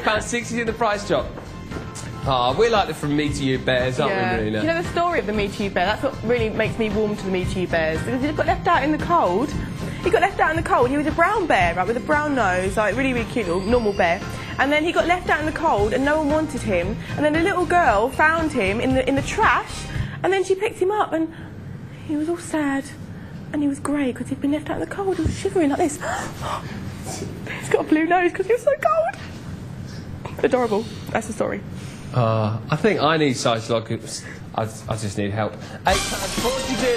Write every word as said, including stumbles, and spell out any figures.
pounds sixty in the price drop. Ah, oh, we like it from Me to You Bears, aren't yeah. we, Marina? Do you know the story of the Me to You Bear? That's what really makes me warm to the Me to You Bears. Because he got left out in the cold. He got left out in the cold. He was a brown bear, right, with a brown nose, like really, really cute, little normal bear. And then he got left out in the cold, and no one wanted him. And then a little girl found him in the in the trash, and then she picked him up, and he was all sad, and he was grey because he'd been left out in the cold. He was shivering like this. He's got a blue nose because he was so cold. Adorable. That's the story. Uh, I think I need psychological... I, I just need help. eight pounds forty-two.